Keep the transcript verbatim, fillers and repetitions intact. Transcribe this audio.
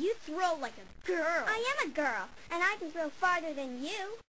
You throw like a girl. I am a girl, and I can throw farther than you.